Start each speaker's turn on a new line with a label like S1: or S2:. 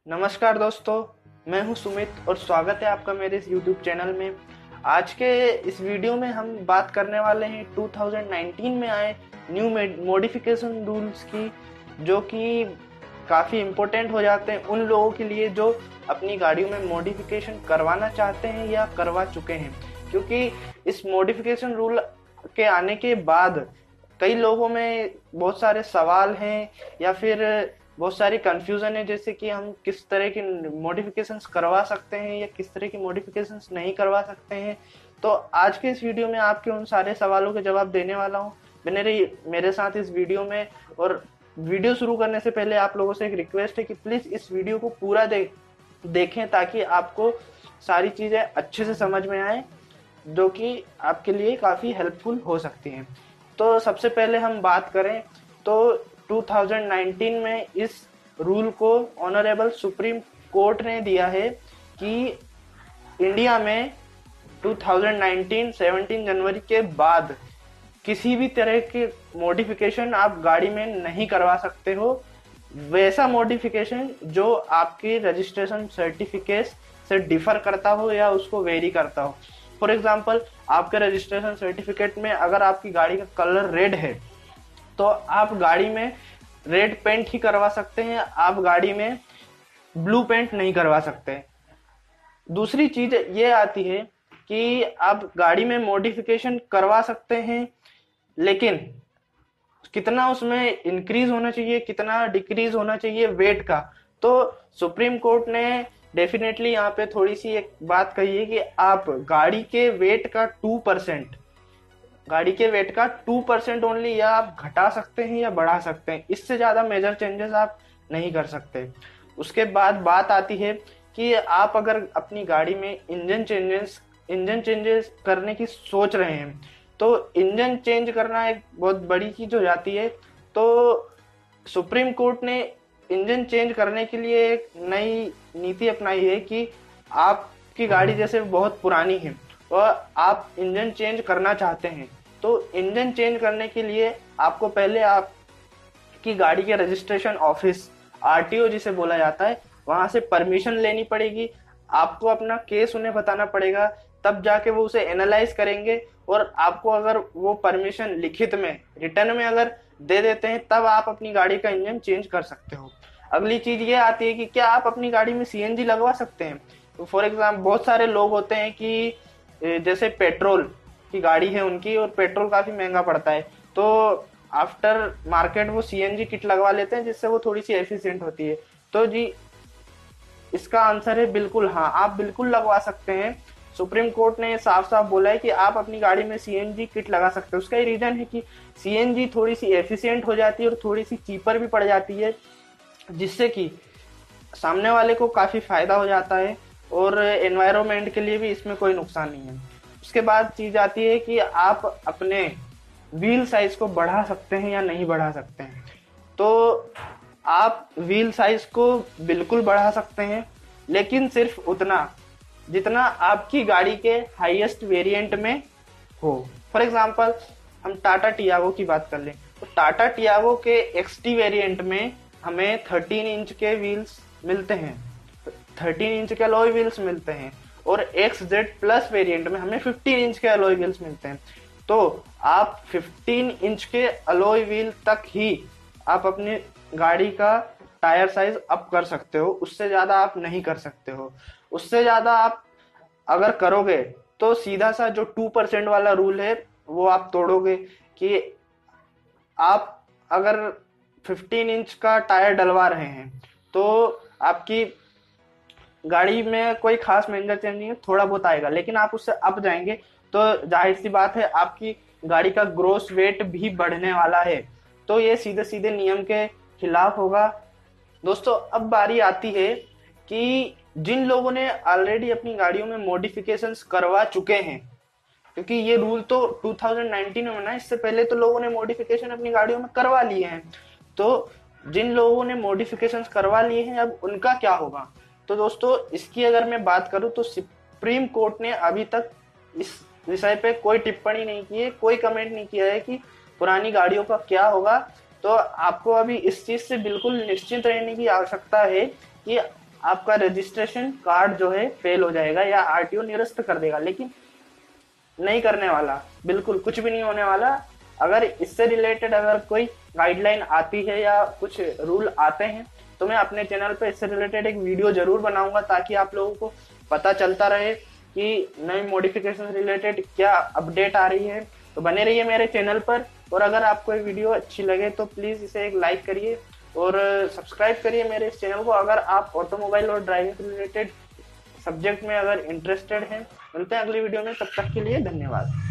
S1: नमस्कार दोस्तों, मैं हूं सुमित और स्वागत है आपका मेरे इस YouTube चैनल में। आज के इस वीडियो में हम बात करने वाले हैं 2019 में आए न्यू मॉडिफिकेशन रूल्स की, जो कि काफ़ी इम्पोर्टेंट हो जाते हैं उन लोगों के लिए जो अपनी गाड़ियों में मॉडिफिकेशन करवाना चाहते हैं या करवा चुके हैं। क्योंकि इस मॉडिफिकेशन रूल के आने के बाद कई लोगों में बहुत सारे सवाल हैं या फिर बहुत सारी कंफ्यूजन है, जैसे कि हम किस तरह की मॉडिफिकेशंस करवा सकते हैं या किस तरह की मॉडिफिकेशंस नहीं करवा सकते हैं। तो आज के इस वीडियो में आपके उन सारे सवालों के जवाब देने वाला हूँ। मेरे साथ इस वीडियो में। और वीडियो शुरू करने से पहले आप लोगों से एक रिक्वेस्ट है कि प्लीज़ इस वीडियो को पूरा देखें ताकि आपको सारी चीज़ें अच्छे से समझ में आए, जो कि आपके लिए काफ़ी हेल्पफुल हो सकती हैं। तो सबसे पहले हम बात करें तो 2019 में इस रूल को ऑनरेबल सुप्रीम कोर्ट ने दिया है कि इंडिया में 2019 17 जनवरी के बाद किसी भी तरह के मॉडिफिकेशन आप गाड़ी में नहीं करवा सकते हो। वैसा मॉडिफिकेशन जो आपके रजिस्ट्रेशन सर्टिफिकेट से डिफर करता हो या उसको वेरी करता हो। फॉर एग्जाम्पल, आपके रजिस्ट्रेशन सर्टिफिकेट में अगर आपकी गाड़ी का कलर रेड है तो आप गाड़ी में रेड पेंट ही करवा सकते हैं, आप गाड़ी में ब्लू पेंट नहीं करवा सकते। दूसरी चीज ये आती है कि आप गाड़ी में मॉडिफिकेशन करवा सकते हैं, लेकिन कितना उसमें इंक्रीज होना चाहिए, कितना डिक्रीज होना चाहिए वेट का। तो सुप्रीम कोर्ट ने डेफिनेटली यहाँ पे थोड़ी सी एक बात कही है कि आप गाड़ी के वेट का 2%, गाड़ी के वेट का 2% ओनली या आप घटा सकते हैं या बढ़ा सकते हैं। इससे ज़्यादा मेजर चेंजेस आप नहीं कर सकते। उसके बाद बात आती है कि आप अगर अपनी गाड़ी में इंजन चेंजेस करने की सोच रहे हैं तो इंजन चेंज करना एक बहुत बड़ी चीज़ हो जाती है। तो सुप्रीम कोर्ट ने इंजन चेंज करने के लिए एक नई नीति अपनाई है कि आपकी गाड़ी जैसे बहुत पुरानी है और आप इंजन चेंज करना चाहते हैं, तो इंजन चेंज करने के लिए आपको पहले आपकी गाड़ी के रजिस्ट्रेशन ऑफिस, आरटीओ जिसे बोला जाता है, वहां से परमिशन लेनी पड़ेगी। आपको अपना केस उन्हें बताना पड़ेगा, तब जाके वो उसे एनालाइज करेंगे और आपको अगर वो परमिशन लिखित में, रिटर्न में अगर दे देते हैं, तब आप अपनी गाड़ी का इंजन चेंज कर सकते हो। अगली चीज ये आती है कि क्या आप अपनी गाड़ी में सीएनजी लगवा सकते हैं। तो फॉर एग्जाम्पल, बहुत सारे लोग होते हैं कि जैसे पेट्रोल की गाड़ी है उनकी और पेट्रोल काफी महंगा पड़ता है, तो आफ्टर मार्केट वो सीएनजी किट लगवा लेते हैं जिससे वो थोड़ी सी एफिशिएंट होती है। तो जी, इसका आंसर है बिल्कुल हाँ, आप बिल्कुल लगवा सकते हैं। सुप्रीम कोर्ट ने साफ साफ बोला है कि आप अपनी गाड़ी में सीएनजी किट लगा सकते हैं। उसका ही रीजन है कि सीएनजी थोड़ी सी एफिशिएंट हो जाती है और थोड़ी सी चीपर भी पड़ जाती है, जिससे कि सामने वाले को काफी फायदा हो जाता है और एनवायरनमेंट के लिए भी इसमें कोई नुकसान नहीं है। उसके बाद चीज आती है कि आप अपने व्हील साइज को बढ़ा सकते हैं या नहीं बढ़ा सकते हैं। तो आप व्हील साइज को बिल्कुल बढ़ा सकते हैं, लेकिन सिर्फ उतना जितना आपकी गाड़ी के हाईएस्ट वेरिएंट में हो। फॉर एग्जांपल, हम टाटा टियागो की बात कर लें तो टाटा टियागो के एक्सटी वेरिएंट में हमें 13 इंच के व्हील्स मिलते हैं, 13 इंच के अलॉय व्हील्स मिलते हैं, और XZ प्लस वेरिएंट में हमें 15 इंच के अलॉय व्हील्स मिलते हैं। तो आप 15 इंच के अलॉय व्हील तक ही आप अपनी गाड़ी का टायर साइज अप कर सकते हो, उससे ज्यादा आप नहीं कर सकते हो। उससे ज्यादा आप अगर करोगे तो सीधा सा जो 2% वाला रूल है वो आप तोड़ोगे। कि आप अगर 15 इंच का टायर डलवा रहे हैं तो आपकी गाड़ी में कोई खास मेजर चेंज नहीं है, थोड़ा बहुत आएगा, लेकिन आप उससे अप जाएंगे तो जाहिर सी बात है आपकी गाड़ी का ग्रोस वेट भी बढ़ने वाला है। तो ये सीधे सीधे नियम के खिलाफ होगा। दोस्तों, अब बारी आती है कि जिन लोगों ने ऑलरेडी अपनी गाड़ियों में मॉडिफिकेशंस करवा चुके हैं, क्योंकि ये रूल तो 2019 में बना है, इससे पहले तो लोगों ने मॉडिफिकेशन अपनी गाड़ियों में करवा लिए हैं। तो जिन लोगों ने मॉडिफिकेशंस करवा लिए हैं अब उनका क्या होगा। तो दोस्तों, इसकी अगर मैं बात करूं तो सुप्रीम कोर्ट ने अभी तक इस विषय पे कोई टिप्पणी नहीं की है, कोई कमेंट नहीं किया है कि पुरानी गाड़ियों का क्या होगा। तो आपको अभी इस चीज से बिल्कुल निश्चिंत रहने की आवश्यकता है कि आपका रजिस्ट्रेशन कार्ड जो है फेल हो जाएगा या आरटीओ निरस्त कर देगा, लेकिन नहीं करने वाला, बिल्कुल कुछ भी नहीं होने वाला। अगर इससे रिलेटेड अगर कोई गाइडलाइन आती है या कुछ रूल आते हैं तो मैं अपने चैनल पे इससे रिलेटेड एक वीडियो जरूर बनाऊंगा, ताकि आप लोगों को पता चलता रहे कि नई मॉडिफिकेशन रिलेटेड क्या अपडेट आ रही है। तो बने रहिए मेरे चैनल पर, और अगर आपको ये वीडियो अच्छी लगे तो प्लीज इसे एक लाइक करिए और सब्सक्राइब करिए मेरे इस चैनल को, अगर आप ऑटोमोबाइल और ड्राइविंग रिलेटेड सब्जेक्ट में अगर इंटरेस्टेड हैं। मिलते हैं अगली वीडियो में, तब तक के लिए धन्यवाद।